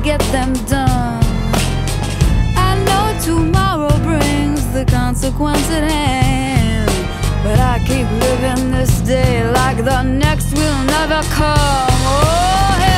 get them done. I know tomorrow brings the consequence at hand, but I keep living this day like the next will never come. Oh, hey.